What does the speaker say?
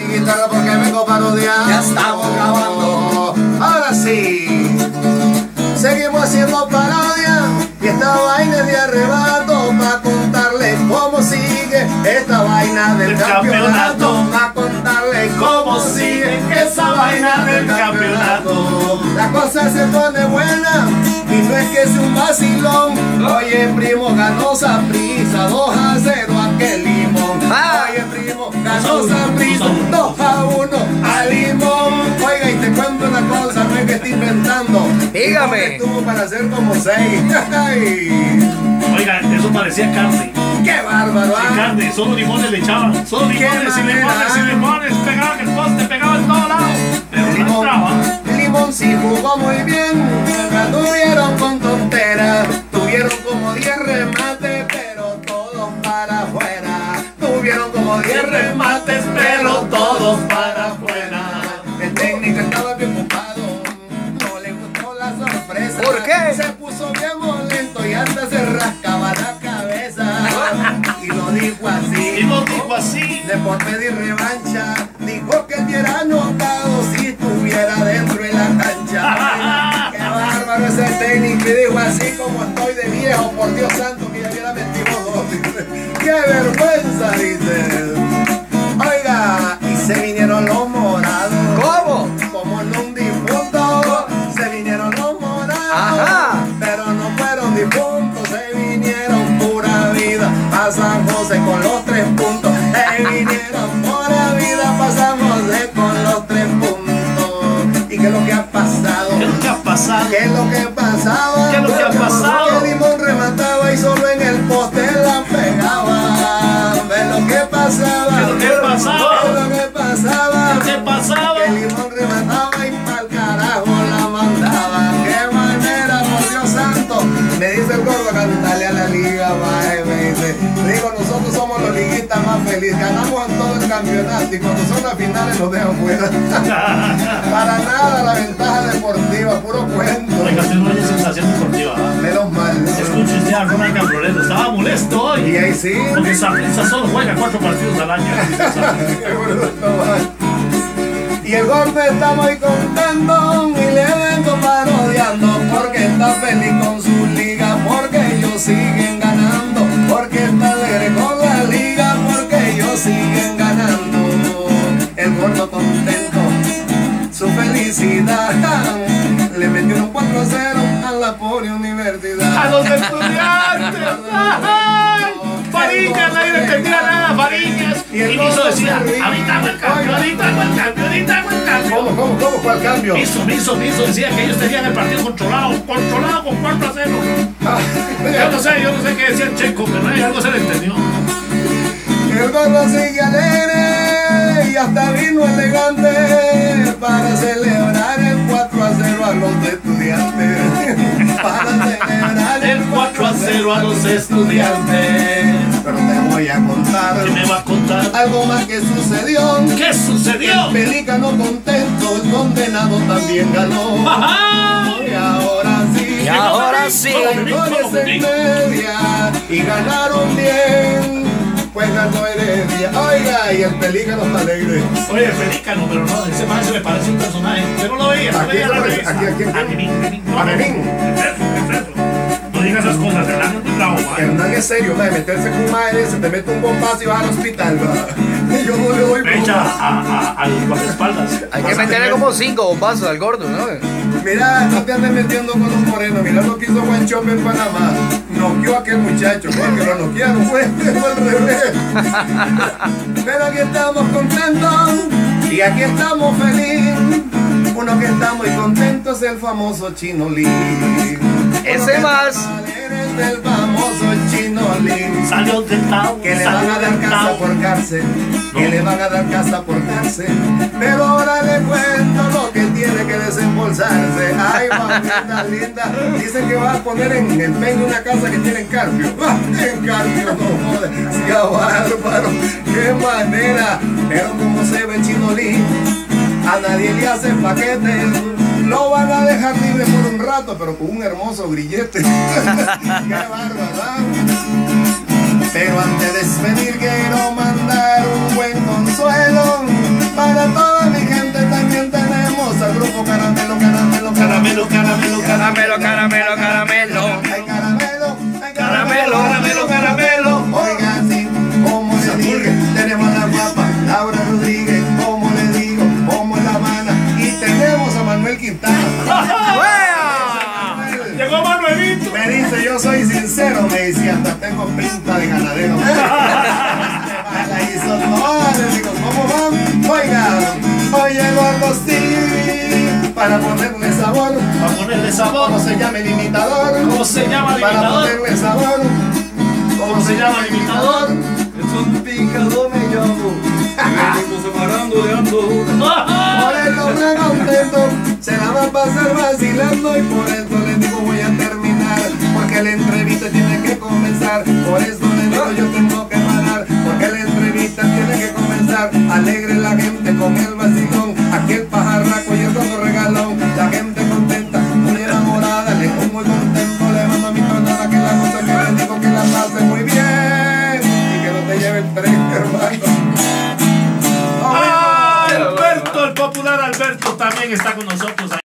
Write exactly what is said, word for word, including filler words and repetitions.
mi guitarra porque vengo parodiando. Ya estamos grabando. Ahora sí. Seguimos haciendo parodia y esta vaina es de arrebato para contarles cómo sigue esta vaina del El campeonato. campeonato. Para contarles cómo sigue esa vaina del campeonato. La cosa se pone buena y no es que sea un vacilón. Oye, primo, ganó Saprissa dos a cero aquel Limón. Ah. Oye, primo, ganó Saprissa dos a uno a Limón. Oiga, y te cuento una cosa, no es que estoy inventando. Dígame. Estuvo para hacer como seis. Oiga, eso parecía carne. ¡Qué bárbaro! Sin ¿ah? carne, solo limones le echaban. Solo Qué limones y manera, limones y ¿ah? limones. Pegaban el poste, pegaban en todos lados. Pero no Limón, entraba. Limón sí jugó muy bien. La tuvieron con tonteras. Tuvieron como diez remates, pero todos para afuera. Tuvieron como diez remates, pero todos para afuera. El técnico estaba preocupado. No le gustó la sorpresa. ¿Por qué? Se puso bien molesto y hasta se rascaba la cabeza. Y lo dijo así. Y lo dijo así. De por pedir revancha, dijo que hubiera anotado si estuviera dentro de la cancha. Qué bárbaro ese técnico, y dijo así como estoy de viejo, por Dios santo que ya hubiera metido dos. Qué vergüenza, dice. Oiga, y se vinieron los morados. ¿Cómo? Como en un difunto, se vinieron los morados. Ajá. Pero no fueron difuntos, se vinieron pura vida a San José con los tres puntos. Se vinieron pura vida, pasamos de con los tres puntos. ¿Y qué es lo que ha pasado? ¿Qué es lo que ha pasado? ¿Qué es lo que pasaba? ¿Qué es lo que ha pasado? Que Limón remataba y solo en el poste la pegaba. ¿Ves lo que pasaba? ¿Qué es lo que pasaba? ¿Qué es lo que pasaba? ¿Qué pasaba? Que Limón remataba y pa'l carajo la mandaba. ¡Qué manera, por Dios santo! Me dice el gordo, cantale a la liga, mae, me dice. Le digo, nosotros somos los liguistas más felices. Ganamos en todo el campeonato y cuando son las finales nos dejan fuera. Para nada la ventaja deportiva, puro cuento. Oiga, usted no hay sensación deportiva. ¿Ah? Menos mal. Escuche usted a Ronald Cabrolero. Estaba molesto hoy. Y ahí sí. Porque Saprissa solo juega cuatro partidos al año. Qué bruto, mae. Y el gordo está muy contento y le vengo parodiando porque está feliz con su liga, porque ellos siguen ganando, porque está alegre con la liga, porque ellos siguen ganando. El gordo contento, su felicidad, le metió un cuatro a cero a la pobre universidad. ¡A los estudiantes! ¡Ay! Fariñas, nadie le entendía nada, Fariñas. Y Y el me hizo gordo decir, se ríe. ahorita hago el cambio, ahorita hago el cambio, ahorita hago el cambio. ¿Cómo, cómo, cómo fue el cambio? Me hizo, me hizo, me hizo, decía que ellos tenían el partido controlado, controlado con cuatro a cero. Yo no sé, yo no sé qué decía el Checo, pero ahí algo se le entendió. El gordo sigue alegre y hasta vino elegante para celebrar el cuatro a cero a los estudiantes. Para celebrar El cuatro a cero a los estudiantes. Pero te voy a contar ¿Qué me va a contar? algo más que sucedió. ¿Qué sucedió? El pelícano contento, el condenado también ganó. ¡Ajá! Y ahora sí. Y ahora sí. Con goles en media y ganaron bien. Pues ganó Heredia. Oiga, y el pelícano está alegre. Oye, pelícano, pero no, ese man se me parece un personaje. Yo no lo veía, no ¿A quién veía se la parece? revista. ¿A quién, a quién? A Memín, Memín. No, ¿A Memín? Perfecto, perfecto. No digas esas cosas, Hernán es muy bravo, man. Hernán es serio, man. Meterse con un madre, se te mete un bombazo y vas al hospital, va. Y yo no le doy Me echa a, a, al guardaespaldas. Hay que meterle como cinco bombazos al gordo, ¿no? Mira, no te andes metiendo con un moreno. Mira lo que hizo Juan Chope en Panamá. Noqueó a aquel muchacho, porque lo noquearon, fue, fue al revés. Pero aquí estamos contentos y aquí estamos felices. Uno que está muy contento es el famoso Chino Lee. Ese más. Es el famoso Chino Lee. Salió tentado, Que le van salió a dar casa tentado. por cárcel, que le van a dar casa por cárcel. Pero ahora le cuento lo que tiene que desembolsarse. Ay, mamita linda, dicen que va a poner en empeño una casa que tiene en Carpio. ¡Ah! En Carpio, no joder, sí, bárbaro, qué manera. Pero como se ve Chino Lee, a nadie le hacen paquete. Lo van a dejar libre por un rato, pero con un hermoso grillete. Qué bárbaro. Pero antes de despedir quiero mandar un buen consuelo caramelo, caramelo, caramelo. Ay, caramelo, ay, Caramelo, caramelo, caramelo. Oiga, sí, como le dije, tenemos a la guapa Laura Rodríguez, como le digo, como en La Habana. Y tenemos a Manuel Quintana. Llegó Manuelito. Me dice, yo soy sincero, me dice, hasta tengo pinta de ganadero. La hizo toda, le digo, ¿cómo van? Oiga, hoy llegó Agostín para ponerle sabor. Para ponerle sabor. ¿Cómo se llama el imitador? ¿Cómo se llama el Para imitador? ponerle sabor. ¿Cómo se llama el imitador? Es un picador me llamo. Venimos separando de ando. Por el hombre contento, se la va a pasar vacilando y por eso le digo voy a terminar, porque la entrevista tiene que comenzar, por eso le digo yo tengo que parar, porque la entrevista tiene que comenzar, alegre la gente con el vacilón, aquí el pajarraco y el rojo regalón, la gente contenta, muy enamorada, le digo muy contento, le mando a mi tonada que la cosa que le digo que la pase muy bien y que no te lleve el tren, hermano. Ah, Alberto, el popular Alberto también está con nosotros.